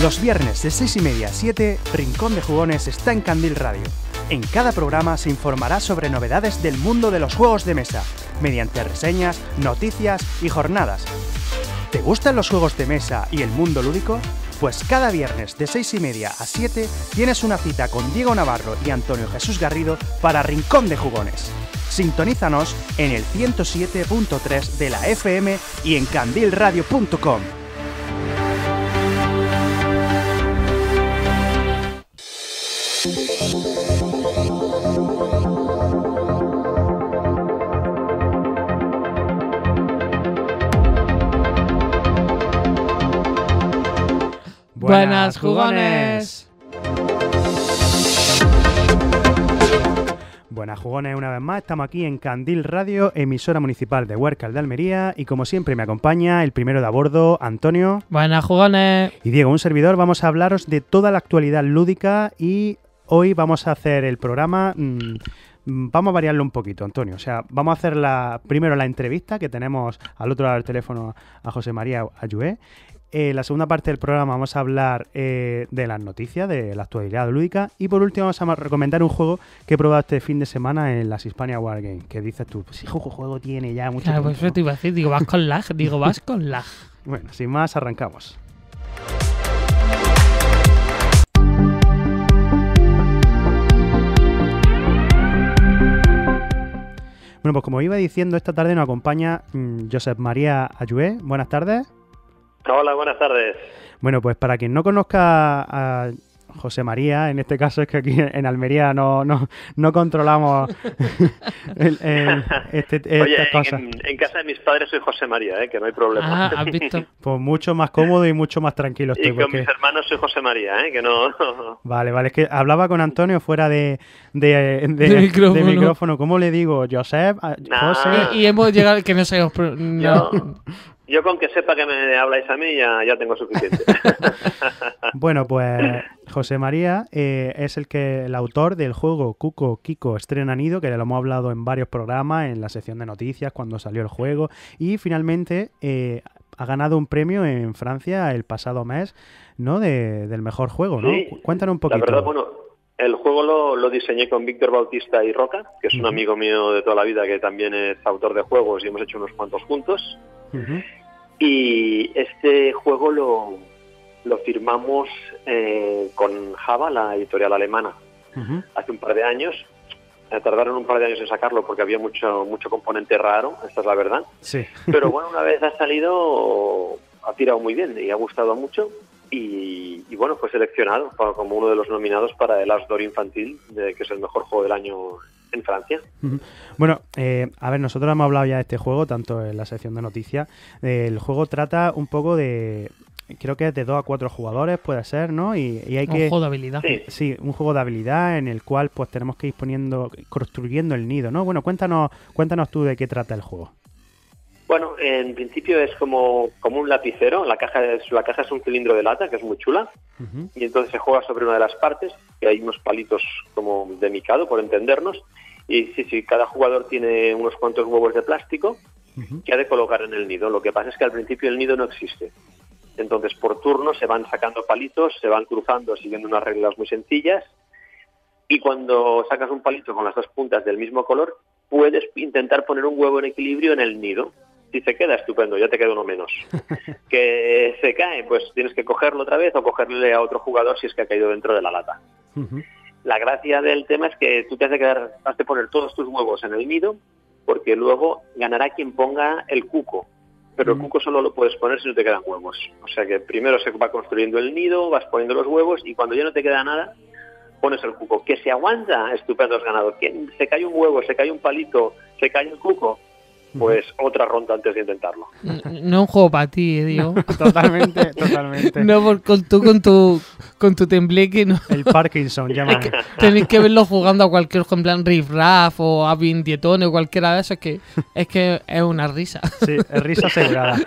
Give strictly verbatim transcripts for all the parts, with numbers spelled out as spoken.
Los viernes de seis y media a siete, Rincón de Jugones está en Candil Radio. En cada programa se informará sobre novedades del mundo de los juegos de mesa, mediante reseñas, noticias y jornadas. ¿Te gustan los juegos de mesa y el mundo lúdico? Pues cada viernes de seis y media a siete tienes una cita con Diego Navarro y Antonio Jesús Garrido para Rincón de Jugones. Sintonízanos en el ciento siete punto tres de la F M y en candil radio punto com. Buenas jugones. Buenas jugones, una vez más estamos aquí en Candil Radio, emisora municipal de Huércal de Almería, y como siempre me acompaña el primero de a bordo, Antonio. Buenas jugones. Y Diego, un servidor. Vamos a hablaros de toda la actualidad lúdica y hoy vamos a hacer el programa... Mmm, Vamos a variarlo un poquito, Antonio. O sea, vamos a hacer la, primero la entrevista que tenemos al otro lado del teléfono a José María Ayué. Eh, la segunda parte del programa vamos a hablar eh, de las noticias, de la actualidad lúdica. Y por último vamos a recomendar un juego que he probado este fin de semana en las Hispania Wargames. Que dices tú, pues hijo, juego tiene ya mucho Claro, tiempo. pues eso te iba a decir. Digo, vas con lag. Digo, vas con lag. Bueno, sin más, arrancamos. Bueno, pues como iba diciendo, esta tarde nos acompaña mmm, Josep María Ayué. Buenas tardes. Hola, buenas tardes. Bueno, pues para quien no conozca a José María, en este caso es que aquí en Almería no, no, no controlamos el, el, este, Oye, estas cosas. En, en casa de mis padres soy José María, ¿eh? Que no hay problema. Ah, ¿has visto? Pues mucho más cómodo y mucho más tranquilo estoy. Y con porque... mis hermanos soy José María, ¿eh? Que no... Vale, vale, es que hablaba con Antonio fuera de, de, de, de, micrófono. de micrófono. ¿Cómo le digo? Josep, Nah. José... Y, y hemos llegado que no sabemos... No. Yo, yo con que sepa que me habláis a mí ya, ya tengo suficiente. Bueno, pues José María eh, es el que el autor del juego Cuco Kiko Estrena Nido, que lo hemos hablado en varios programas, en la sección de noticias, cuando salió el juego, y finalmente eh, ha ganado un premio en Francia el pasado mes, ¿no? De, del mejor juego, ¿no? Sí, Cuéntanos un poquito. La verdad, bueno, el juego lo, lo diseñé con Víctor Bautista y Roca, que es un uh-huh. amigo mío de toda la vida, que también es autor de juegos y hemos hecho unos cuantos juntos. Uh-huh. Y este juego lo, lo firmamos eh, con Java, la editorial alemana, uh-huh. hace un par de años. Eh, tardaron un par de años en sacarlo porque había mucho mucho componente raro, esta es la verdad. Sí. Pero bueno, una vez ha salido, ha tirado muy bien y ha gustado mucho. Y, y bueno, fue seleccionado para, como uno de los nominados para el As d'Or infantil, de, que es el mejor juego del año en Francia. Uh-huh. Bueno, eh, a ver, nosotros hemos hablado ya de este juego, tanto en la sección de noticias. Eh, el juego trata un poco de... Creo que es de dos a cuatro jugadores, puede ser, ¿no? Y, y hay un que... Un juego de habilidad. Sí. sí, un juego de habilidad en el cual pues tenemos que ir poniendo, construyendo el nido, ¿no? Bueno, cuéntanos, cuéntanos tú de qué trata el juego. Bueno, en principio es como, como un lapicero. La caja, es, la caja es un cilindro de lata, que es muy chula. Uh-huh. Y entonces se juega sobre una de las partes, que hay unos palitos como de micado, por entendernos. Y sí, sí, cada jugador tiene unos cuantos huevos de plástico uh-huh. que ha de colocar en el nido. Lo que pasa es que al principio el nido no existe. Entonces, por turno se van sacando palitos, se van cruzando siguiendo unas reglas muy sencillas. Y cuando sacas un palito con las dos puntas del mismo color, puedes intentar poner un huevo en equilibrio en el nido. Si se queda, estupendo, ya te queda uno menos. Que se cae, pues tienes que cogerlo otra vez o cogerle a otro jugador si es que ha caído dentro de la lata. Uh-huh. La gracia del tema es que tú te has de, quedar, has de poner todos tus huevos en el nido, porque luego ganará quien ponga el cuco. Pero uh-huh. el cuco solo lo puedes poner si no te quedan huevos. O sea que primero se va construyendo el nido, vas poniendo los huevos y cuando ya no te queda nada, pones el cuco. Que se aguanta, estupendo, has ganado. Que se cae un huevo, se cae un palito, se cae el cuco, pues otra ronda antes de intentarlo. No es un juego para ti, eh, digo. No, totalmente, totalmente. No, por, con tú con tu con tu tembleque, no. El Parkinson, llama. Es que tenéis que verlo jugando a cualquier juego, en plan Riff Raff o a Dietone o cualquiera de esos, que es que es una risa. Sí, es risa asegurada.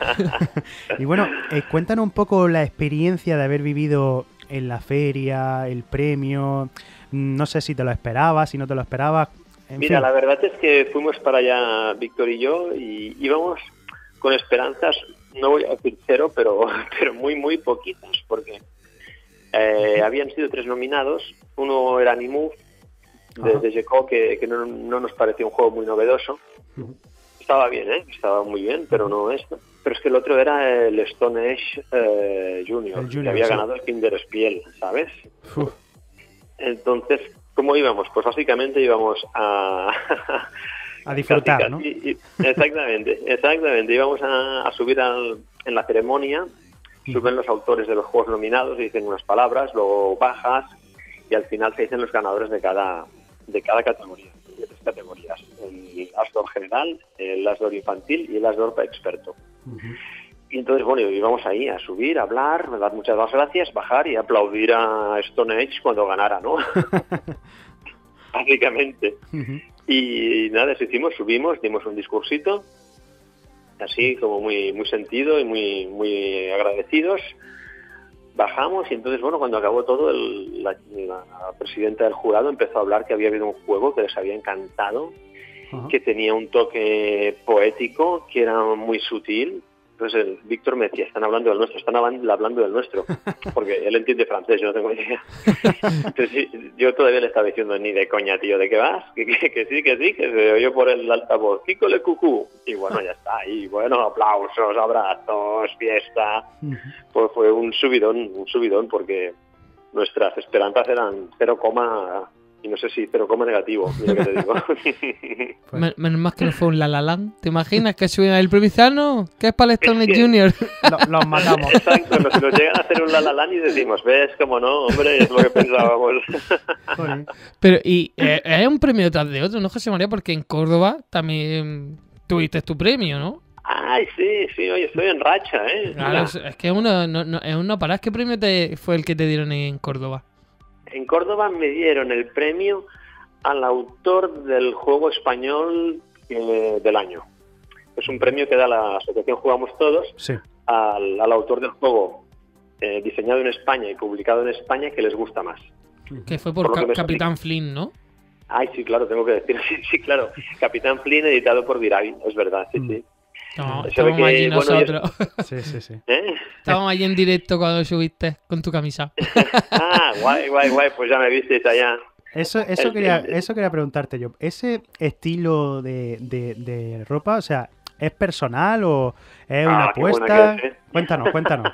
Y bueno, eh, cuéntanos un poco la experiencia de haber vivido en la feria, el premio. No sé si te lo esperabas, si no te lo esperabas. En Mira, fin. La verdad es que fuimos para allá, Víctor y yo, y íbamos con esperanzas, no voy a decir cero, pero, pero muy, muy poquitas, porque Eh, habían sido tres nominados. Uno era Animove, de, de Geco, que, que no, no nos parecía un juego muy novedoso. Uh-huh. Estaba bien, ¿eh? Estaba muy bien, pero no esto. Pero es que el otro era el Stone Age eh, Junior, Junior, que había sí. ganado el Kinderspiel, ¿sabes? Uh. Entonces, ¿cómo íbamos? Pues básicamente íbamos a... a disfrutar, casi, casi, ¿no? Y, y, exactamente, exactamente. Íbamos a, a subir al, en la ceremonia, uh-huh. suben los autores de los juegos nominados, dicen unas palabras, luego bajas, y al final se dicen los ganadores de cada, de cada categoría. De tres categorías: el Asdor general, el Asdor infantil y el Asdor experto. Uh-huh. Y entonces, bueno, íbamos ahí a subir, a hablar, a dar muchas más gracias, bajar y aplaudir a Stone Age cuando ganara, ¿no? Básicamente. Uh-huh. Y nada, eso hicimos, subimos, dimos un discursito, así como muy muy sentido y muy muy agradecidos. Bajamos y entonces, bueno, cuando acabó todo, el, la, la presidenta del jurado empezó a hablar que había habido un juego que les había encantado, uh-huh. que tenía un toque poético, que era muy sutil. Entonces el Víctor me decía, están hablando del nuestro, están hablando del nuestro, porque él entiende francés, yo no tengo ni idea. Entonces yo todavía le estaba diciendo, ni de coña, tío, ¿de qué vas? Que, que, que sí, que sí, que se oyó por el altavoz, Kiko le cucú. Y bueno, ya está, y bueno, aplausos, abrazos, fiesta. Pues fue un subidón, un subidón, porque nuestras esperanzas eran cero, y no sé si cero coma negativo, mira que te digo. Pues. Menos más que no fue un La La Land. ¿Te imaginas que suben el premizano? ¿Qué es para el Stone Age Junior? Lo, los matamos. Exacto, nos, nos llegan a hacer un La La Land y decimos, ¿ves? Como no, hombre, es lo que pensábamos. Pero, y eh, es un premio tras de otro, ¿no, José María? Porque en Córdoba también tuviste tu premio, ¿no? Ay, sí, sí, oye, estoy en racha, ¿eh? Claro, es, es que uno no, no, es un no parar. ¿Qué premio te fue el que te dieron en Córdoba? En Córdoba me dieron el premio al autor del juego español eh, del año. Es un premio que da la asociación Jugamos Todos sí. al, al autor del juego eh, diseñado en España y publicado en España que les gusta más. Que fue por, por Ca- Capitán Flynn, ¿no? Ay, sí, claro, tengo que decir. Sí, sí, claro. Capitán Flynn, editado por Viravi, es verdad, sí, sí. No, estábamos allí bueno, nosotros. Yo... Sí, sí, sí. ¿Eh? Estábamos allí en directo cuando subiste con tu camisa. Ah, guay, guay, guay, pues ya me visteis allá. Eso, eso, el, quería, el... eso quería preguntarte yo. ¿Ese estilo de, de, de ropa, o sea, es personal o es ah, una apuesta? Es, ¿eh? Cuéntanos, cuéntanos.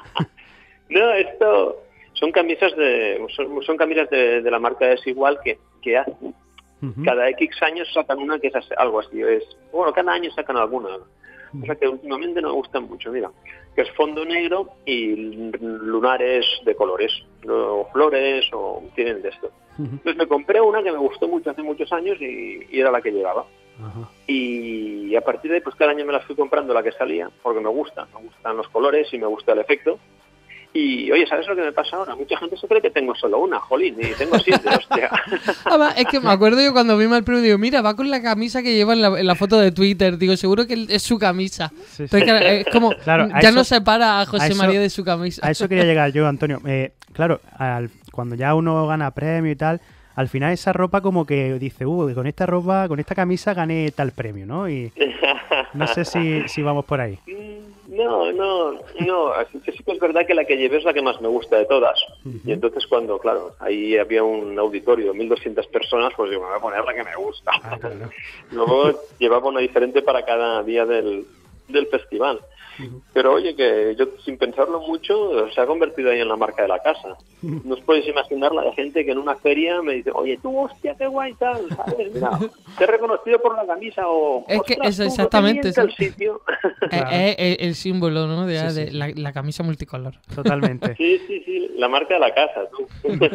No, esto son camisas de son, son camisas de, de la marca Desigual que, que hacen. Uh-huh. Cada X años sacan una que es algo así. Es, bueno, cada año sacan alguna. O sea que últimamente no me gustan mucho, mira. Que es fondo negro y lunares de colores. O flores o tienen de esto. Uh-huh. Entonces me compré una que me gustó mucho hace muchos años y, y era la que llevaba. Uh-huh. Y a partir de ahí, pues cada año me la fui comprando la que salía, porque me gusta. Me gustan los colores y me gusta el efecto. Y, oye, ¿sabes lo que me pasa ahora? Mucha gente se cree que tengo solo una, jolín, y tengo siete, hostia. Ah, es que me acuerdo yo cuando vimos el premio, digo, mira, va con la camisa que lleva en la, en la foto de Twitter. Digo, seguro que es su camisa. Sí, sí. Entonces, es como, claro, ya eso, no separa a José a eso, María de su camisa. A eso quería llegar yo, Antonio. Eh, claro, al, cuando ya uno gana premio y tal, al final esa ropa como que dice, uh, con esta ropa, con esta camisa gané tal premio, ¿no? Y no sé si, si vamos por ahí. No, no, no. Así que sí que es verdad que la que llevé es la que más me gusta de todas. Uh-huh. Y entonces cuando, claro, ahí había un auditorio de mil doscientas personas, pues digo, me voy a poner la que me gusta. Ah, claro. Luego llevaba una diferente para cada día del, del festival. Uh-huh. Pero oye, que yo sin pensarlo mucho se ha convertido ahí en la marca de la casa. Uh-huh. No os podéis imaginar la gente que en una feria me dice, oye, tú, hostia, qué guay tal, ¿sabes? Mira, te he reconocido por la camisa o... Es que es exactamente eso. El sitio. Claro. Es, es el símbolo, ¿no? De, sí, de sí. La, la camisa multicolor. Totalmente. Sí, sí, sí, la marca de la casa, tú.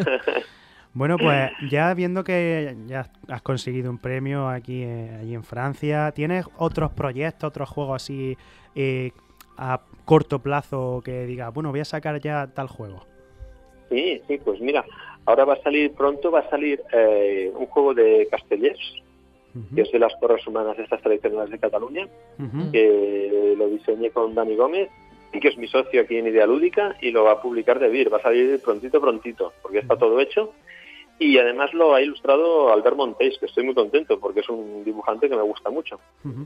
Bueno, pues ya viendo que ya has conseguido un premio aquí eh, allí en Francia, ¿tienes otros proyectos, otros juegos así eh, a corto plazo que digas, bueno, voy a sacar ya tal juego? Sí, sí, pues mira, ahora va a salir pronto, va a salir eh, un juego de Castellers, uh-huh. que es de las torres humanas estas tradicionales de Cataluña, uh-huh. que lo diseñé con Dani Gómez, y que es mi socio aquí en Idea Lúdica, y lo va a publicar De Vir, va a salir prontito, prontito, porque está todo hecho. Y además lo ha ilustrado Albert Monteis, que estoy muy contento, porque es un dibujante que me gusta mucho. Uh-huh.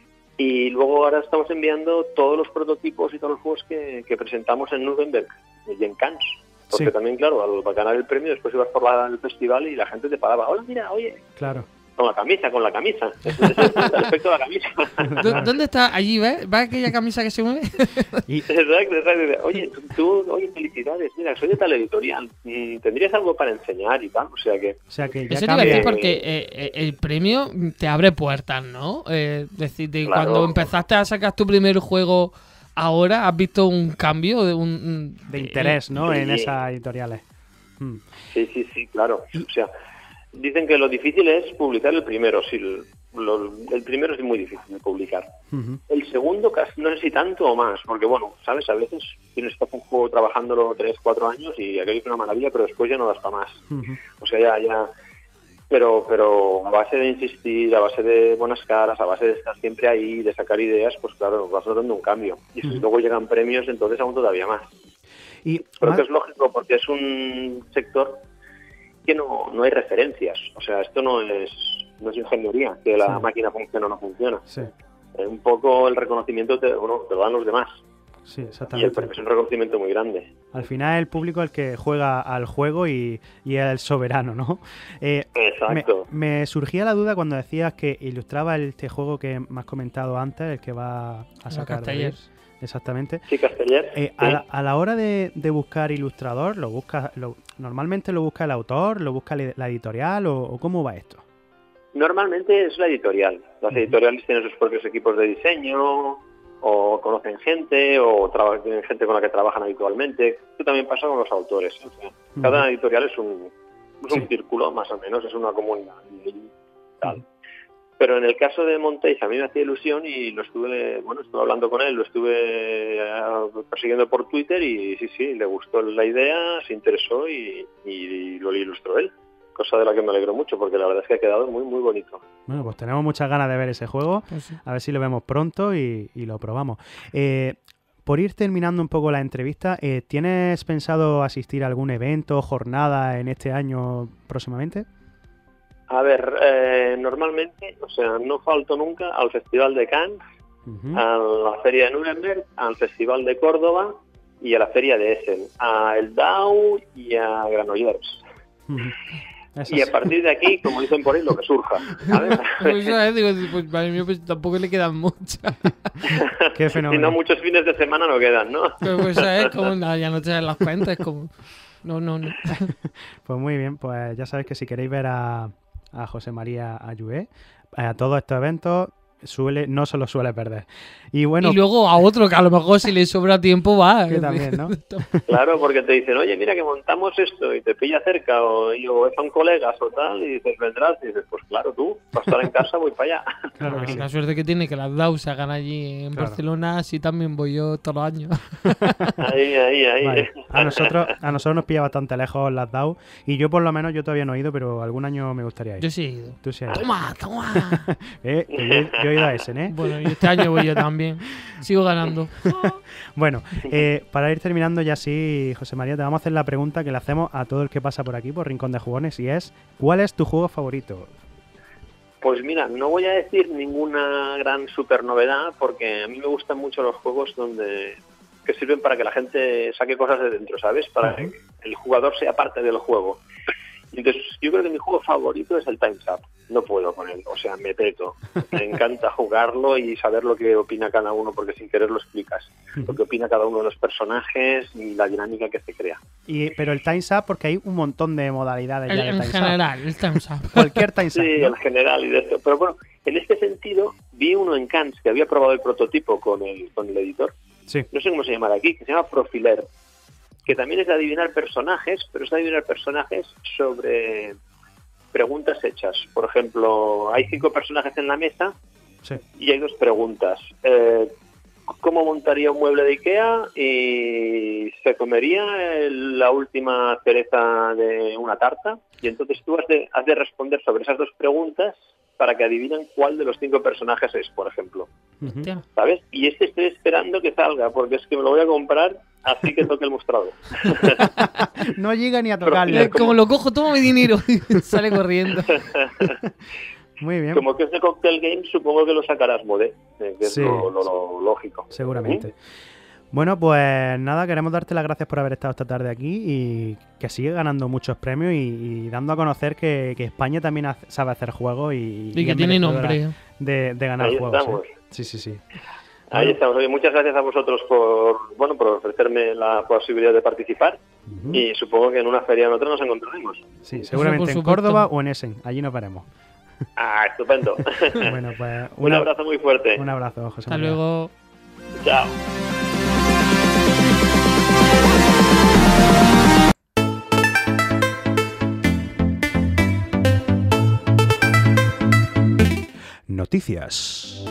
Y luego ahora estamos enviando todos los prototipos y todos los juegos que, que presentamos en Nuremberg y en Cannes. Porque sí. también, claro, al ganar el premio, después ibas por la, el festival y la gente te paraba. Hola, mira, oye. Claro. Con la camisa, con la camisa. Ese es el aspecto de la camisa. ¿Dónde está? Allí, ¿ves? ¿Ves aquella camisa que se mueve? Y... Exacto, exacto. Oye, tú, oye, felicidades. Mira, soy de tal editorial. ¿Tendrías algo para enseñar y tal? O sea que... O sea que ya eso te iba a decir porque eh, el premio te abre puertas, ¿no? Eh, es decir, de claro. Cuando empezaste a sacar tu primer juego, ahora has visto un cambio de un... De interés, ¿no? Sí. En esas editoriales. Hmm. Sí, sí, sí, claro. O sea... Dicen que lo difícil es publicar el primero. Sí, el, lo, el primero es muy difícil de publicar. Uh-huh. El segundo casi no sé si tanto o más, porque bueno, sabes, a veces tienes que hacer un juego trabajándolo tres, cuatro años y aquello es una maravilla, pero después ya no das para más. Uh-huh. O sea, ya, ya... Pero, pero a base de insistir, a base de buenas caras, a base de estar siempre ahí, de sacar ideas, pues claro, vas notando un cambio. Y si uh-huh. luego llegan premios, entonces aún todavía más. Y pero más... que es lógico, porque es un sector... que no, no hay referencias, o sea, esto no es no es ingeniería, que la sí. máquina funciona o no funciona. Sí. Eh, un poco el reconocimiento te, bueno, te lo dan los demás. Sí, exactamente. Y el premio es un reconocimiento muy grande. Al final el público es el que juega al juego y, y es el soberano, ¿no? Eh, Exacto. Me, me surgía la duda cuando decías que ilustraba este juego que me has comentado antes, el que va a sacar de Exactamente. Sí, Casteller. Eh, sí. A, la, a la hora de, de buscar ilustrador, ¿lo busca, lo, normalmente lo busca el autor, lo busca la editorial o, o cómo va esto? Normalmente es la editorial. Las uh-huh. editoriales tienen sus propios equipos de diseño o conocen gente o traba, tienen gente con la que trabajan habitualmente. Esto también pasa con los autores. O sea, uh-huh. Cada editorial es un, es un sí. círculo, más o menos, es una comunidad y tal. Uh-huh. Pero en el caso de Montéis a mí me hacía ilusión y lo estuve, bueno, estuve hablando con él, lo estuve persiguiendo por Twitter y sí, sí, le gustó la idea, se interesó y, y lo ilustró él. Cosa de la que me alegro mucho porque la verdad es que ha quedado muy, muy bonito. Bueno, pues tenemos muchas ganas de ver ese juego, pues sí. A ver si lo vemos pronto y, y lo probamos. Eh, por ir terminando un poco la entrevista, eh, ¿tienes pensado asistir a algún evento, jornada en este año próximamente? A ver, eh, normalmente, o sea, no falto nunca al Festival de Cannes, uh-huh. a la Feria de Nuremberg, al Festival de Córdoba y a la Feria de Essen, a el D A U y a Granollers. Uh-huh. Y a partir de aquí, como dicen por ahí, lo que surja. ¿Sabes? Pues, ¿sabes? Digo, pues para mí pues, tampoco le quedan muchas. Qué fenómeno. Si no, muchos fines de semana no quedan, ¿no? Pues, pues ¿sabes? Como, no, ya no te das las cuentas, es como... No, no, no. Pues muy bien, pues ya sabéis que si queréis ver a... a José María Ayué, a todos estos eventos suele no se los suele perder. Y bueno, y luego a otro que a lo mejor si le sobra tiempo va. Que también, ¿no? Claro, porque te dicen, oye, mira que montamos esto y te pilla cerca o, o son colegas o tal y dices, vendrás y dices, pues claro, tú, para estar en casa voy para allá. Claro, que sí. La suerte que tiene que las D A U se hagan allí en claro. Barcelona, así también voy yo todos los años. Ahí, ahí, ahí. Vale. A nosotros a nosotros nos pilla bastante lejos las D A U y yo por lo menos yo todavía no he ido, pero algún año me gustaría ir. Yo sí he ido. Tú sí has ido. Toma, toma. eh, yo, yo he ido a Essen, ¿eh? Bueno, y este año voy yo también. Sigo ganando. Bueno, eh, para ir terminando ya sí, José María, te vamos a hacer la pregunta que le hacemos a todo el que pasa por aquí, por Rincón de Jugones, y es, ¿cuál es tu juego favorito? Pues mira, no voy a decir ninguna gran super novedad, porque a mí me gustan mucho los juegos donde que sirven para que la gente saque cosas de dentro, ¿sabes? Para uh-huh. que el jugador sea parte del juego. Entonces, yo creo que mi juego favorito es el Time's Up. No puedo con él, o sea, me peto. Me encanta jugarlo y saber lo que opina cada uno, porque sin querer lo explicas. Lo que opina cada uno de los personajes y la dinámica que se crea. Y Pero el Time's Up, porque hay un montón de modalidades el, ya de En Time's general, Up. el Time's Up. Cualquier Time's Up. Sí, ¿no? en general y de esto. Pero bueno, en este sentido, vi uno en Cannes que había probado el prototipo con el, con el editor. Sí. No sé cómo se llama aquí, que se llama Profiler. Que también es de adivinar personajes, pero es de adivinar personajes sobre preguntas hechas. Por ejemplo, hay cinco personajes en la mesa sí. y hay dos preguntas. Eh, ¿Cómo montaría un mueble de Ikea? Y se comería el, la última cereza de una tarta. Y entonces tú has de, has de responder sobre esas dos preguntas para que adivinen cuál de los cinco personajes es, por ejemplo. Uh-huh. ¿Sabes? Y este estoy esperando que salga, porque es que me lo voy a comprar así que toque el mostrador. No llega ni a tocarle. Como... como lo cojo, toma mi dinero y sale corriendo. Muy bien. Como que es de Cocktail Game, supongo que lo sacarás Modé, que es sí, lo, lo, lo lógico. Seguramente. ¿Sí? Bueno, pues nada, queremos darte las gracias por haber estado esta tarde aquí y que sigue ganando muchos premios y, y dando a conocer que, que España también hace, sabe hacer juegos y, y que y tiene nombre de, de ganar Ahí juegos. Estamos. ¿eh? Sí, sí, sí. Ahí bueno. estamos. Oye, muchas gracias a vosotros por bueno por ofrecerme la posibilidad de participar uh-huh. y supongo que en una feria o en otra nos encontraremos. Sí, seguramente en Córdoba o en Essen. Allí nos veremos. Ah, estupendo. Bueno, pues un, un abrazo muy fuerte. Un abrazo, José Hasta María. luego. Chao. Noticias.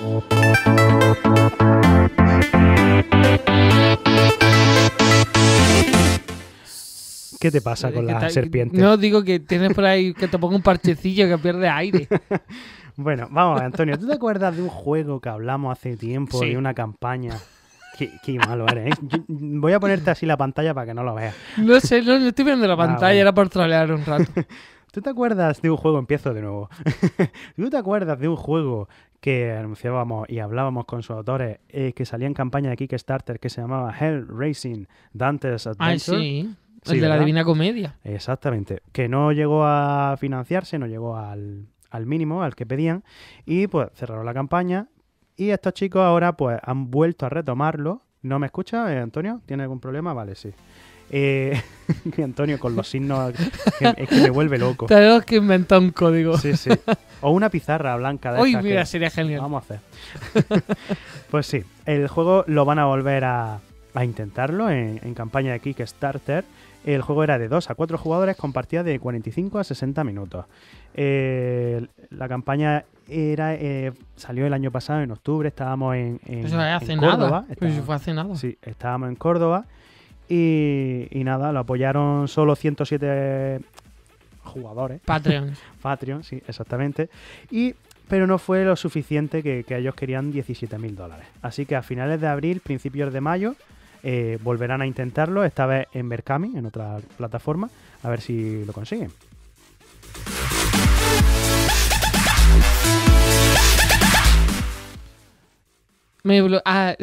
¿Qué te pasa con la serpiente? No, digo que tienes por ahí que te ponga un parchecillo que pierde aire. Bueno, vamos, Antonio, ¿tú te acuerdas de un juego que hablamos hace tiempo, sí. de una campaña? Qué, qué malo eres, ¿eh? Yo voy a ponerte así la pantalla para que no lo veas. No sé, no, no estoy viendo la pantalla, ah, bueno. Era por trolear un rato. ¿Tú te acuerdas de un juego? Empiezo de nuevo. ¿Tú te acuerdas de un juego que anunciábamos y hablábamos con sus autores eh, que salía en campaña de Kickstarter que se llamaba Hell Racing Dante's Adventure? Ah, sí. Sí, el de ¿verdad? La Divina Comedia. Exactamente. Que no llegó a financiarse, no llegó al, al mínimo, al que pedían. Y pues cerraron la campaña. Y estos chicos ahora pues han vuelto a retomarlo. ¿No me escucha, eh, Antonio? ¿Tiene algún problema? Vale, sí. Eh, Antonio con los signos que, es que me vuelve loco. Tenemos que inventar un código. Sí, sí. O una pizarra blanca de Uy, estas mira, que sería genial. Vamos a hacer. Pues sí, el juego lo van a volver a, a intentarlo en, en campaña de Kickstarter. El juego era de dos a cuatro jugadores con partidas de cuarenta y cinco a sesenta minutos. Eh, la campaña era eh, salió el año pasado, en octubre, estábamos en, en, Eso hace en nada. Córdoba. Pues eso fue hace nada. Sí, estábamos en Córdoba y, y nada, lo apoyaron solo ciento siete jugadores. Patreon. Patreon, sí, exactamente. Y pero no fue lo suficiente que, que ellos querían diecisiete mil dólares. Así que a finales de abril, principios de mayo, eh, volverán a intentarlo, esta vez en Berkami, en otra plataforma, a ver si lo consiguen. Me blo- ah.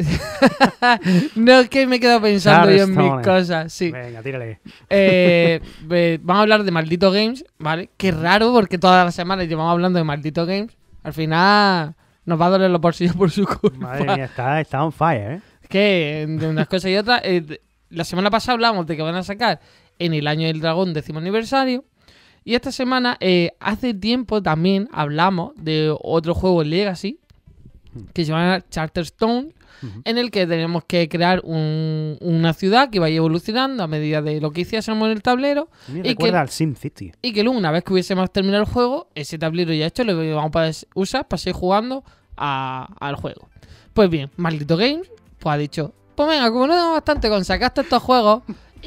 No, es que me he quedado pensando yo en mis cosas. Sí. Venga, tírale. Eh, eh, vamos a hablar de Maldito Games, ¿vale? Qué raro, porque todas las semanas llevamos hablando de Maldito Games. Al final nos va a doler los bolsillos por su culpa. Madre mía, está, está on fire, ¿eh? Es que de unas cosas y otras. Eh, la semana pasada hablamos de que van a sacar en el Año del Dragón décimo aniversario. Y esta semana, eh, hace tiempo también hablamos de otro juego Legacy que se llama Charterstone, uh-huh. en el que tenemos que crear un, una ciudad que vaya evolucionando a medida de lo que hiciésemos en el tablero. Me y recuerda que, al SimCity. Y que luego, una vez que hubiésemos terminado el juego, ese tablero ya hecho lo vamos a poder usar para seguir jugando a, al juego. Pues bien, Maldito Games pues ha dicho, pues venga, como no tengo bastante con sacar todos estos juegos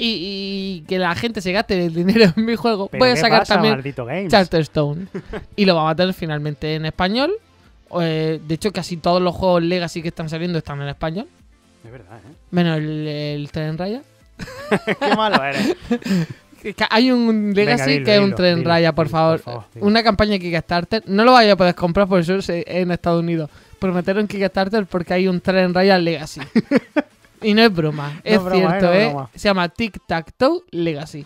y, y que la gente se gaste el dinero en mi juego, voy a sacar pasa, también Games? Charterstone. Y lo vamos a tener finalmente en español. Eh, de hecho, casi todos los juegos Legacy que están saliendo están en español. Es verdad, ¿eh? Menos el, el Tren Raya. Qué malo eres. Hay un Legacy Venga, dilo, que es un dilo, Tren dilo, Raya, por dilo, favor. Por favor Una campaña de Kickstarter. No lo vaya a poder comprar por eso en Estados Unidos. Prometieron en Kickstarter porque hay un Tren Raya Legacy. Y no es broma, es no cierto, ¿eh? No ¿eh? Se llama Tic Tac Toe Legacy.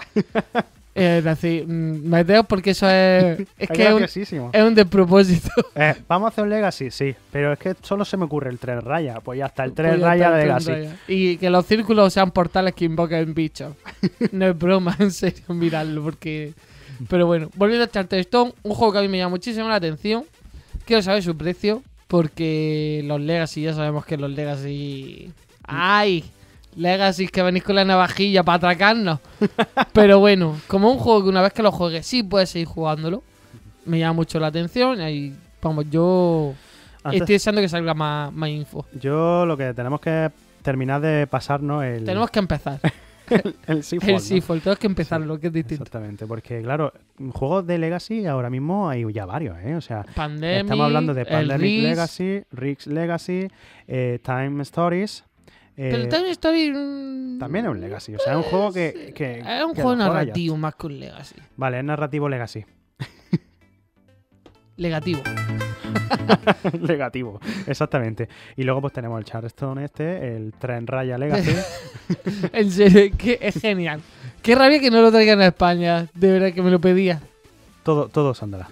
Es decir, meteos porque eso es. Es que es un, es un despropósito. Eh, ¿Vamos a hacer un Legacy? Sí, pero es que solo se me ocurre el Tren Raya. Pues ya está, el Tren pues Raya de Legacy. Raya. Y que los círculos sean portales que invoquen bichos. No es broma, en serio, miradlo, porque. Pero bueno, volviendo a Charterstone, un juego que a mí me llama muchísimo la atención. Quiero saber su precio, porque los Legacy, ya sabemos que los Legacy. ¡Ay! Legacy, que venís con la navajilla para atracarnos. Pero bueno, como un juego que una vez que lo juegues sí puedes seguir jugándolo. Me llama mucho la atención y vamos, yo Antes, estoy deseando que salga más, más info. Yo lo que tenemos que terminar de pasarnos el... Tenemos que empezar. el el Seafall, El Seafall, ¿no? Tenemos que empezarlo, sí, que es distinto. Exactamente, porque claro, juegos de Legacy ahora mismo hay ya varios, ¿eh? O sea, Pandemic, estamos hablando de Pandemic Risk, Legacy, Risk Legacy, eh, Time Stories... Eh, Pero Time Story también es un Legacy, o sea, es un juego que... que es un que juego narrativo más que un Legacy. Vale, es narrativo Legacy. Legativo. Negativo, exactamente. Y luego pues tenemos el Charleston este, el Tren Raya Legacy. En serio, que es genial. Qué rabia que no lo traigan a España. De verdad que me lo pedía. Todo, todo se andará.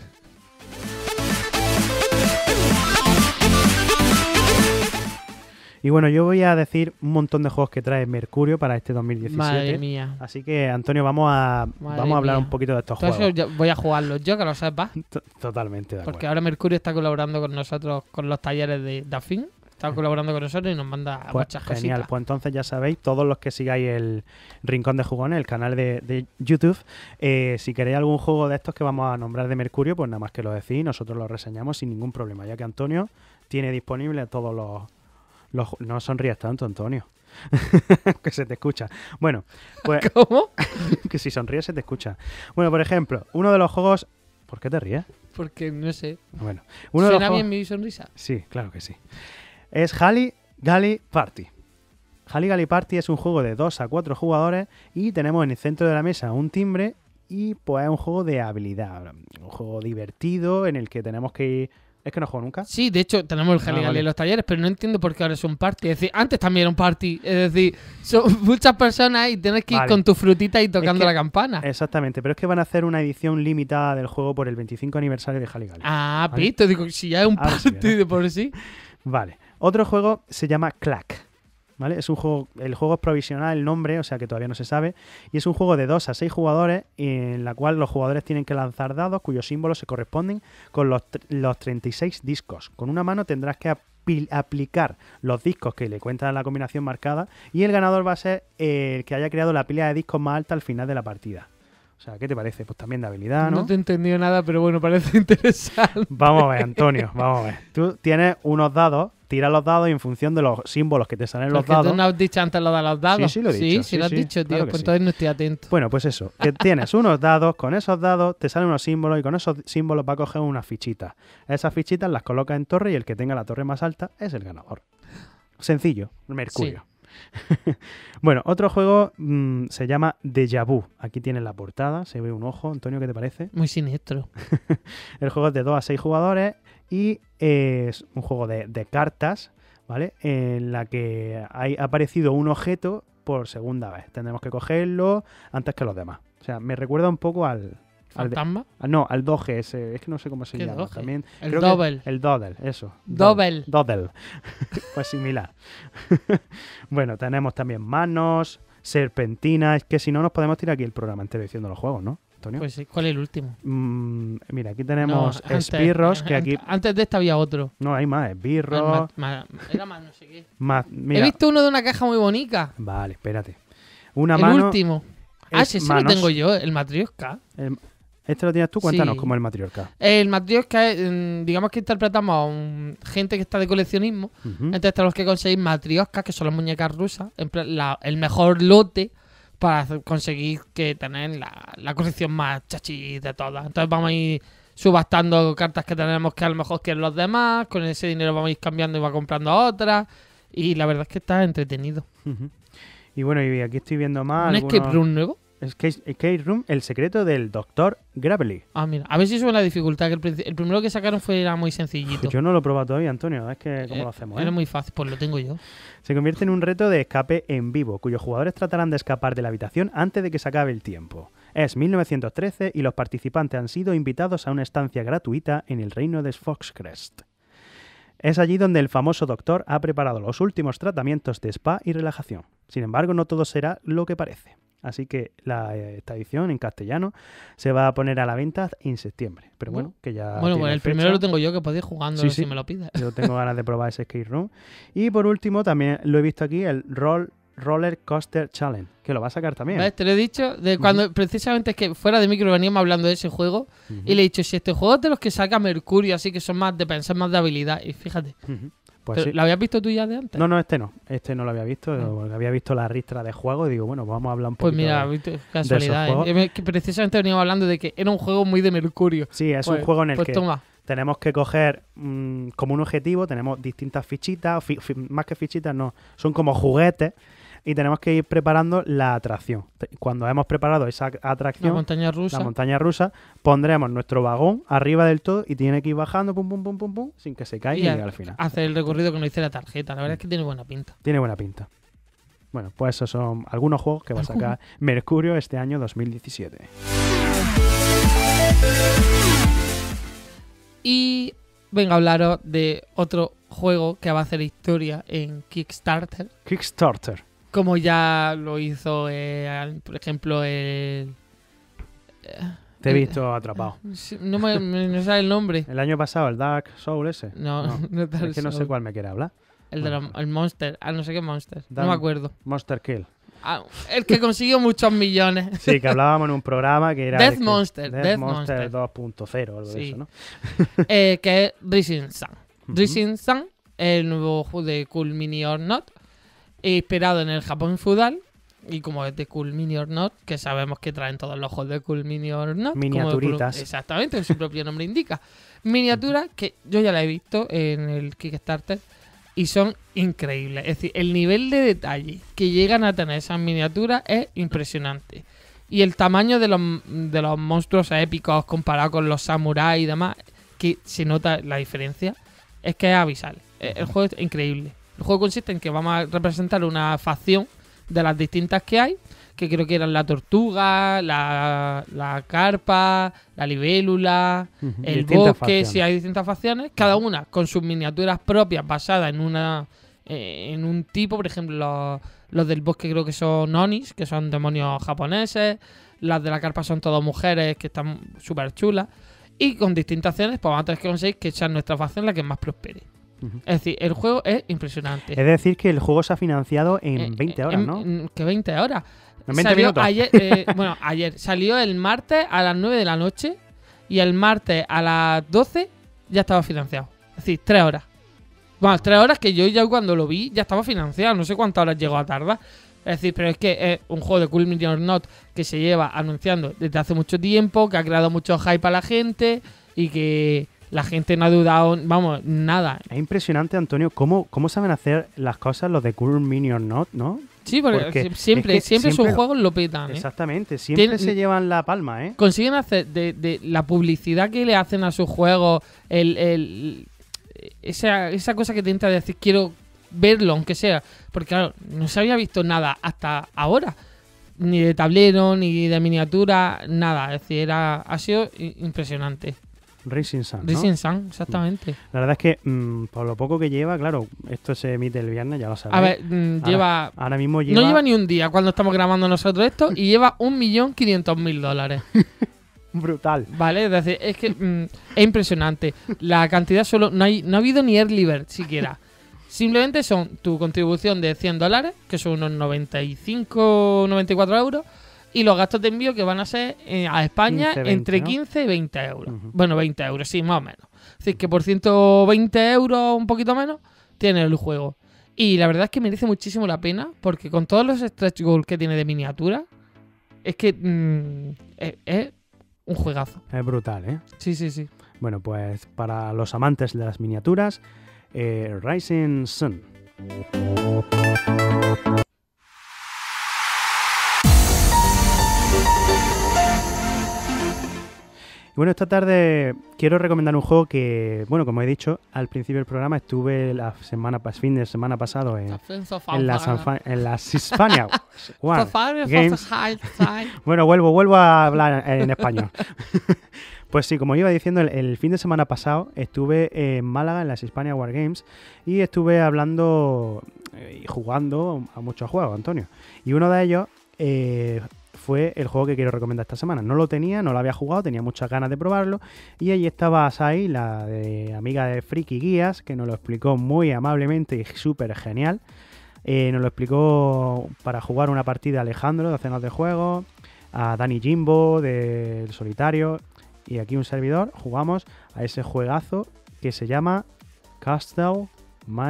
Y bueno, yo voy a decir un montón de juegos que trae Mercurio para este dos mil diecisiete. Madre mía. Así que, Antonio, vamos a, Madre vamos a hablar mía. un poquito de estos Entonces juegos. yo voy a jugarlos yo, que lo sepas. T- Totalmente de acuerdo. Porque ahora Mercurio está colaborando con nosotros, con los talleres de Dafin. Está colaborando con nosotros y nos manda Pues, muchas genial, cositas. pues entonces ya sabéis, todos los que sigáis el Rincón de Jugones, el canal de, de YouTube, eh, si queréis algún juego de estos que vamos a nombrar de Mercurio, pues nada más que lo decís, nosotros lo reseñamos sin ningún problema, ya que Antonio tiene disponible todos los... los no sonríes tanto, Antonio. Que se te escucha. Bueno, pues... ¿Cómo? Que si sonríes se te escucha. Bueno, por ejemplo, uno de los juegos... ¿Por qué te ríes? Porque no sé. Bueno, uno de los ¿Suena juegos... bien mi sonrisa? Sí, claro que sí. Es Hali Gali Party. Hali Gali Party es un juego de dos a cuatro jugadores y tenemos en el centro de la mesa un timbre y pues es un juego de habilidad. Un juego divertido en el que tenemos que ir... ¿Es que no juego nunca? Sí, de hecho tenemos el Ah, Haligali vale. en los talleres, pero no entiendo por qué ahora es un party. Es decir, antes también era un party. Es decir, son muchas personas y tienes que ir Vale. con tu frutita y tocando que- la campana. Exactamente, pero es que van a hacer una edición limitada del juego por el veinticinco aniversario de Hali Gali. Ah, Vale. visto, digo, si ya es un Ahora sí, party ¿verdad? de por sí. Vale. Otro juego se llama Clack. ¿Vale? Es un juego, el juego es provisional, el nombre, o sea que todavía no se sabe, y es un juego de dos a seis jugadores en la cual los jugadores tienen que lanzar dados cuyos símbolos se corresponden con los, tr- los treinta y seis discos. Con una mano tendrás que apil- aplicar los discos que le cuentan la combinación marcada y el ganador va a ser el que haya creado la pila de discos más alta al final de la partida. O sea, ¿qué te parece? Pues también de habilidad, No, ¿no? te he entendido nada, pero bueno, parece interesante. Vamos a ver, Antonio, vamos a ver. Tú tienes unos dados, tiras los dados y en función de los símbolos que te salen en los Porque dados... tú no has dicho antes lo de los dados. Sí, sí lo he dicho, Sí, sí, lo has sí, dicho, tío. claro que Pues sí. entonces no estoy atento. Bueno, pues eso, que tienes unos dados, con esos dados te salen unos símbolos y con esos símbolos va a coger unas fichitas. Esas fichitas las colocas en torre y el que tenga la torre más alta es el ganador. Sencillo, Mercurio. Bueno, otro juego mmm, se llama Déjà Vu. Aquí tienes la portada, se ve un ojo. Antonio, ¿qué te parece? Muy siniestro. El juego es de dos a seis jugadores y es un juego de, de cartas, ¿vale? En la que hay, ha aparecido un objeto por segunda vez. Tendremos que cogerlo antes que los demás. O sea, me recuerda un poco al... al de- ¿Fantasma? al- no, al Doge ese. Es que no sé cómo se ¿Qué llama. Doge? También, El creo que- Doddle. El Doddle, eso. Doddle. Doddle. Pues similar. Bueno, tenemos también manos, serpentinas. Es que si no nos podemos tirar aquí el programa entero diciendo los juegos, ¿no, Antonio? Pues sí. ¿Cuál es el último? Mm, mira, aquí tenemos No, antes- esbirros, que aquí... Antes de este había otro. No, hay más, esbirros. Ma- ma- Era más no sé qué. Más, mira, He visto uno de una caja muy bonita. vale, espérate. Una el mano. último. Ah, es sí, ese lo manos. tengo yo, el Matrioshka. el- este lo tienes tú, cuéntanos Sí. cómo es el Matriorca. El Matrioshka, es, mm, digamos que interpretamos a un- gente que está de coleccionismo. Ujú. Entonces tenemos que conseguir Matrioshkas, que son las muñecas rusas. En plan, la- el mejor lote para hacer- conseguir que tener la, la colección más chachi de todas. Entonces vamos a ir subastando cartas que tenemos que a lo mejor quieren los demás. Con ese dinero vamos a ir cambiando y va comprando otras. Y la verdad es que está entretenido. Ujú. Y bueno, y aquí estoy viendo más. ¿Un algunos- escape room nuevo? Escape, Escape Room, el secreto del doctor Gravely. Ah, mira. A ver si sube la dificultad. Que el, princi- el primero que sacaron fue era muy sencillito. Yo no lo he probado todavía, Antonio. Es que, ¿cómo Eh, lo hacemos? Era eh? muy fácil. Pues lo tengo yo. Se convierte en un reto de escape en vivo, cuyos jugadores tratarán de escapar de la habitación antes de que se acabe el tiempo. Es mil novecientos trece y los participantes han sido invitados a una estancia gratuita en el reino de Foxcrest. Es allí donde el famoso doctor ha preparado los últimos tratamientos de spa y relajación. Sin embargo, no todo será lo que parece. Así que la, eh, esta edición en castellano se va a poner a la venta en septiembre. Pero bueno, que ya Bueno, tiene pues el fecha. primero lo tengo yo, que podéis jugando Sí, si sí. me lo pides. Yo tengo ganas de probar ese Escape Room. Y por último, también lo he visto aquí, el Roll, Roller Coaster Challenge, que lo va a sacar también. ¿Ves? Te lo he dicho. De cuando, Precisamente es que fuera de micro veníamos hablando de ese juego. Ujú. Y le he dicho, si este juego es de los que saca Mercurio, así que son más de pensar, más de habilidad. Y fíjate. Ujú. Pues Pero, sí. ¿lo habías visto tú ya de antes? No, no, este no. Este no lo había visto. Ah. Porque había visto la ristra de juego y digo, bueno, vamos a hablar un Pues poquito. mira, de- viste, casualidad. juegos. ¿eh? Eh, que precisamente veníamos hablando de que era un juego muy de Mercurio. Sí, es Pues- un juego en el pues que toma. tenemos que coger mm, como un objetivo, tenemos distintas fichitas, fi- fi- más que fichitas, no, son como juguetes y tenemos que ir preparando la atracción. Cuando hemos preparado esa atracción, La montaña rusa. la montaña rusa, pondremos nuestro vagón arriba del todo y tiene que ir bajando pum, pum, pum, pum, pum, sin que se caiga y Y llegue al final. hace el recorrido que nos dice la tarjeta. La verdad es que tiene buena pinta. Tiene buena pinta. Bueno, pues esos son algunos juegos que va a sacar Mercurio este año dos mil diecisiete. Y vengo a hablaros de otro juego que va a hacer historia en Kickstarter. Kickstarter. Como ya lo hizo, eh, por ejemplo, el... Te he el- visto atrapado. Sí, No me, me- no sale el nombre. El año pasado, el Dark Soul ese. No, No, no, está el Es que no sé Soul. cuál me quiere hablar. El de Bueno. los el Monster. Ah, no sé qué Monster. No Dan- me acuerdo. Monster Kill. Ah, el que consiguió muchos millones. Sí, que hablábamos en un programa que era... Death de que- Monster, Death, Death Monster, Monster. dos punto cero o algo de Sí. eso, ¿no? eh, que es Rising Sun. Ujú. Rising Sun, el nuevo juego de Cool Mini or Not, inspirado en el Japón feudal. Y como es de Cool Mini or Not, que sabemos que traen todos los juegos de Cool Mini or Not. como Miniaturitas. pro- exactamente, su propio nombre indica. Miniaturas que yo ya la he visto en el Kickstarter y son increíbles. Es decir, el nivel de detalle que llegan a tener esas miniaturas es impresionante. Y el tamaño de los, de los monstruos épicos comparado con los samuráis y demás, que se nota la diferencia, es que es abisal. El el juego es increíble. El juego consiste en que vamos a representar una facción de las distintas que hay, que creo que eran la tortuga, la, la carpa, la libélula, Ujú. el Distintas bosque, facciones. sí hay distintas facciones, cada una con sus miniaturas propias basadas en una eh, en un tipo, por ejemplo, los, los del bosque creo que son Onis, que son demonios japoneses, las de la carpa son todas mujeres que están súper chulas, y con distintas acciones pues vamos a tener que conseguir que sea nuestra facción la que más prospere. Ujú. Es decir, el juego es impresionante. Es decir, que el juego se ha financiado en Eh, veinte eh, horas, en- ¿no? en- que veinte horas. En veinte Salió minutos. ayer, eh, bueno, ayer salió el martes a las nueve de la noche y el martes a las doce ya estaba financiado. Es decir, tres horas. Bueno, tres horas que yo ya cuando lo vi ya estaba financiado. No sé cuántas horas llegó a tardar. Es decir, pero es que es un juego de Cool Mini or Not que se lleva anunciando desde hace mucho tiempo, que ha creado mucho hype a la gente y que la gente no ha dudado, vamos, nada. Es impresionante, Antonio, cómo, cómo saben hacer las cosas los de Cool Mini or Not, ¿no? Sí, porque, Porque sie- siempre, es que siempre, siempre- sus juegos lo petan, ¿eh? Exactamente, siempre Tien- se llevan la palma, ¿eh? Consiguen hacer de, de la publicidad que le hacen a sus juegos, el, el- esa, esa cosa que te intenta decir, quiero verlo, aunque sea. Porque, claro, no se había visto nada hasta ahora. Ni de tablero, ni de miniatura, nada. Es decir, era, ha sido i- impresionante. Racing Sun, ¿no? Rising Sun, exactamente. La verdad es que, mm, por lo poco que lleva, claro, esto se emite el viernes, ya lo sabéis. A ver, mm, Ahora- lleva... Ahora mismo lleva... No lleva ni un día cuando estamos grabando nosotros esto y lleva un millón quinientos mil dólares. Brutal. Vale, es decir, es que mm, es impresionante. La cantidad solo. No, hay, no ha habido ni early bird siquiera. Simplemente son tu contribución de cien dólares, que son unos noventa y cinco, noventa y cuatro euros, y los gastos de envío que van a ser eh, a España quince, veinte, entre ¿no? quince y veinte euros. Ujú. Bueno, veinte euros, sí, más o menos. Es decir, que por ciento veinte euros, un poquito menos, tiene el juego. Y la verdad es que merece muchísimo la pena, porque con todos los stretch goals que tiene de miniatura, es que mm, es, es un juegazo. Es brutal, ¿eh? Sí, sí, sí. Bueno, pues para los amantes de las miniaturas, eh, Rising Sun. Y bueno, esta tarde quiero recomendar un juego que, bueno, como he dicho al principio del programa, estuve la semana pas fin de semana pasado en, en las Sanfa- en las Hispania One Games. Bueno, vuelvo, vuelvo a hablar en español. Pues sí, como iba diciendo, el, el fin de semana pasado estuve en Málaga en las Hispania War Games y estuve hablando eh, y jugando a muchos juegos, Antonio. Y uno de ellos eh, fue el juego que quiero recomendar esta semana. No lo tenía, no lo había jugado, tenía muchas ganas de probarlo. Y allí estaba Sai, la de, amiga de Friki Guías, que nos lo explicó muy amablemente y súper genial. Eh, nos lo explicó para jugar una partida a Alejandro de Cenas de Juego, a Dani Jimbo del Solitario. Y aquí un servidor jugamos a ese juegazo que se llama Castle Myth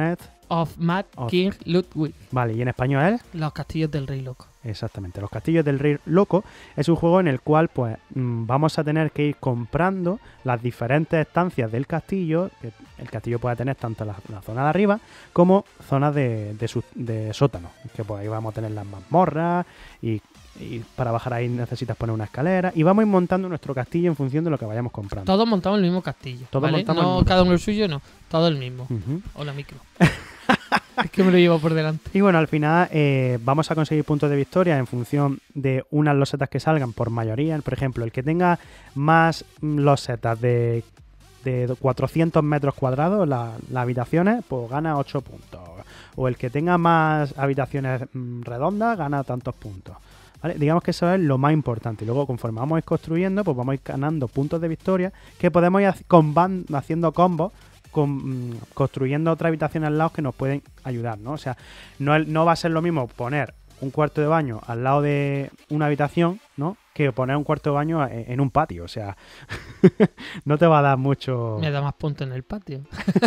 of Mad Of- King Ludwig. Vale, y en español es... Los castillos del rey loco. Exactamente, Los Castillos del Rey Loco es un juego en el cual pues mm, vamos a tener que ir comprando las diferentes estancias del castillo. Que el castillo puede tener tanto la, la zona de arriba como zonas de, de, su- de sótano, que pues ahí vamos a tener las mazmorras y, y para bajar ahí necesitas poner una escalera y vamos a ir montando nuestro castillo en función de lo que vayamos comprando. Todos montamos el mismo castillo. Todos ¿vale? montamos el No mismo cada uno el suyo, no. Todo el mismo. Ujú. Hola, micro. Es que me lo llevo por delante. Y bueno, al final eh, vamos a conseguir puntos de victoria en función de unas losetas que salgan por mayoría. Por ejemplo, el que tenga más mm, losetas de, de cuatrocientos metros cuadrados, la- las habitaciones, pues gana ocho puntos. O el que tenga más habitaciones mm, redondas, gana tantos puntos. ¿Vale? Digamos que eso es lo más importante. Y luego, conforme vamos a ir construyendo, pues vamos a ir ganando puntos de victoria que podemos ir haci- comban- haciendo combos con- mm, construyendo otras habitaciones al lado que nos pueden ayudar, ¿no? O sea, no, es- no va a ser lo mismo poner un cuarto de baño al lado de una habitación, ¿no? Que poner un cuarto de baño en, en un patio. O sea, no te va a dar mucho... Me da más puntos en el patio.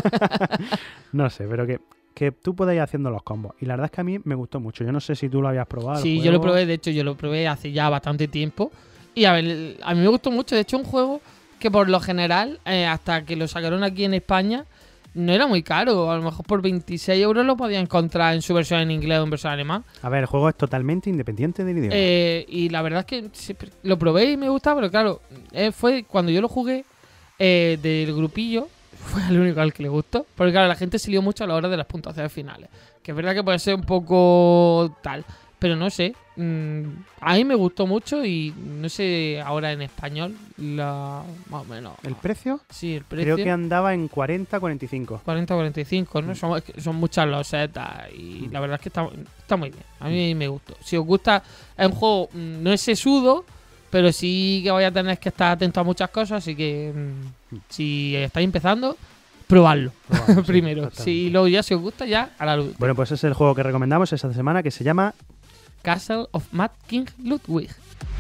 No sé, pero que, que tú puedas ir haciendo los combos. Y la verdad es que a mí me gustó mucho. Yo no sé si tú lo habías probado. el Sí, yo lo juego. probé, de hecho, yo lo probé hace ya bastante tiempo. Y a ver, a mí me gustó mucho. De hecho, un juego que por lo general, eh, hasta que lo sacaron aquí en España, no era muy caro. A lo mejor por veintiséis euros lo podía encontrar en su versión en inglés o en versión alemán. A ver, el juego es totalmente independiente del idioma. Eh, y la verdad es que siempre- lo probé y me gustaba, pero claro, eh, fue cuando yo lo jugué eh, del grupillo, fue el único al que le gustó. Porque claro, la gente se lió mucho a la hora de las puntuaciones finales. Que es verdad que puede ser un poco tal. Pero no sé, mm, a mí me gustó mucho y no sé ahora en español, la, más o menos. ¿El precio? Sí, el precio. Creo que andaba en cuarenta a cuarenta y cinco. cuarenta a cuarenta y cinco, ¿no? Son, es que son muchas losetas y Mm. la verdad es que está, está muy bien. A mí me gustó. Si os gusta, es un juego, mm, no es sesudo, pero sí que vais a tener que estar atento a muchas cosas, así que mm, si estáis empezando, probadlo Probamos, sí, primero. exactamente. Si luego ya si os gusta, ya a la luz. Bueno, pues ese es el juego que recomendamos esta semana, que se llama... Castle of Mad King Ludwig.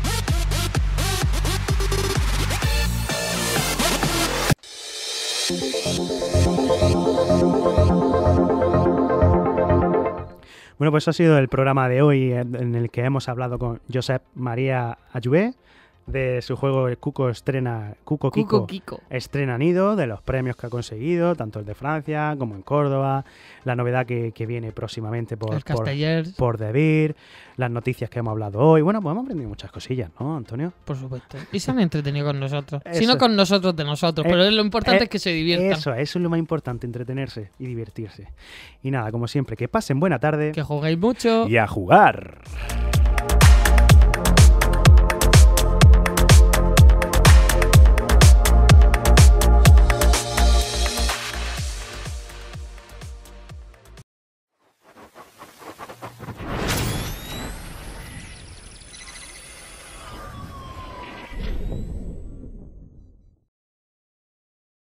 Bueno, pues eso ha sido el programa de hoy en en el que hemos hablado con Josep María Ayué de su juego el Cuco estrena Cuco Kiko. Cuco Kiko. Estrena Nido, de los premios que ha conseguido, tanto el de Francia como en Córdoba, la novedad que, que viene próximamente por, El por, Castellers, por Debir, las noticias que hemos hablado hoy. Bueno, pues hemos aprendido muchas cosillas, ¿no, Antonio? por supuesto. Y se han entretenido con nosotros. Si Eso. no con nosotros, de nosotros. Eh, pero lo importante eh, es que se diviertan. Eso, eso es lo más importante, entretenerse y divertirse. Y nada, como siempre, que pasen buena tarde Que juguéis mucho. y a jugar.